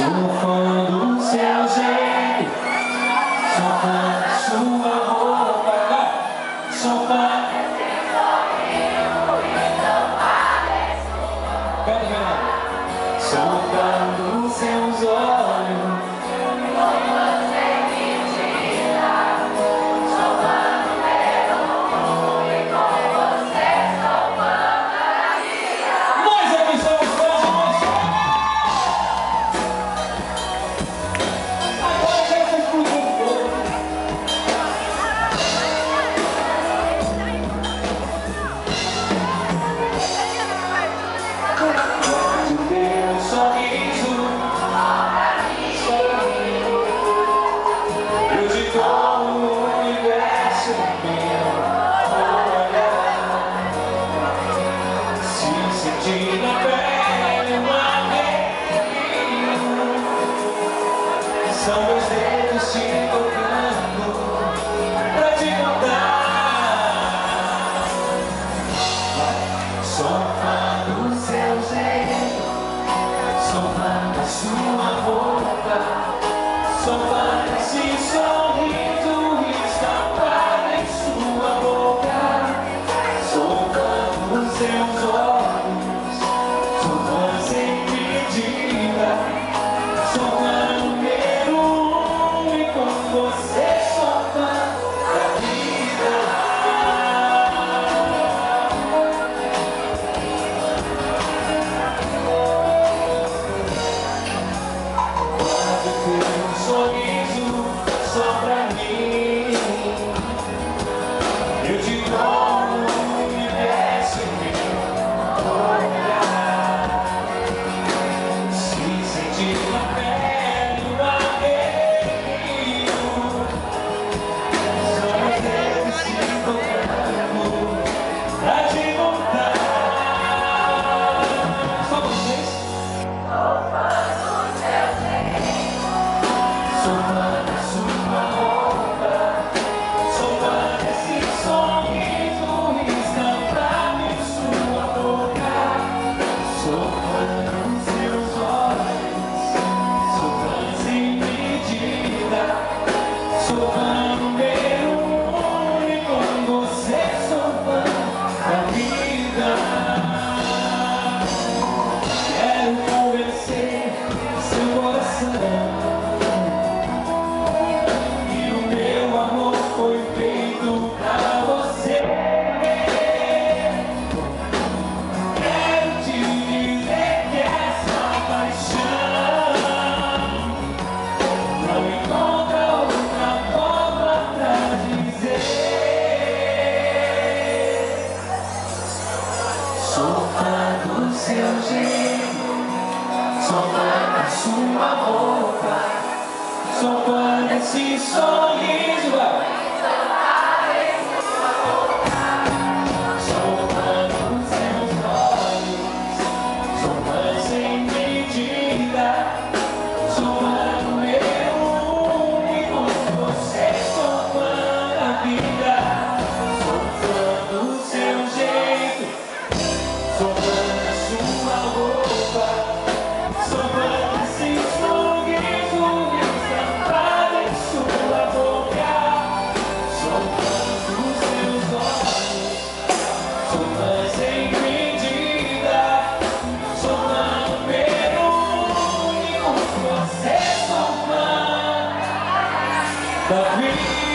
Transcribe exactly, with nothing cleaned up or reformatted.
Sou fã do seu jeito, sou fã da sua roupa, sou fã. Sou fã dos seus olhos. Sou fã número um e com você sou fã da vida. Nós aqui somos fãs de você. Agora quero que vocês cruzem um pouco. Guarde o teu sorriso. Eu te dou o universo meu olhar. Se sentir na pele um arrepio, são meus dedos te tocando pra te contar. Sou fã do seu jeito, sou fã da sua roupa, sou fã desse sorriso estampado em sua boca. Sou fã dos seus olhos, sou fã sem medida, sou fã número um e com você sou fã da vida. Guarde o teu sorriso só pra mim. Eu te dou o universo em meu olhar. Se sentir na pele um arrepio, são meus dedos te tocando pra te contar. Só vocês. Sou fã da sua roupa, sou fã desse sorriso estampado em sua boca. Sou fã dos seus olhos, sou fã sem medida, sou fã número um e com você sou fã da vida. Quero convencer seu coração. Foi feito pra você. Quero te dizer que essa paixão não encontra outra forma pra dizer. Sou fã do seu jeito, sou fã da sua roupa, sou fã desse sorriso. The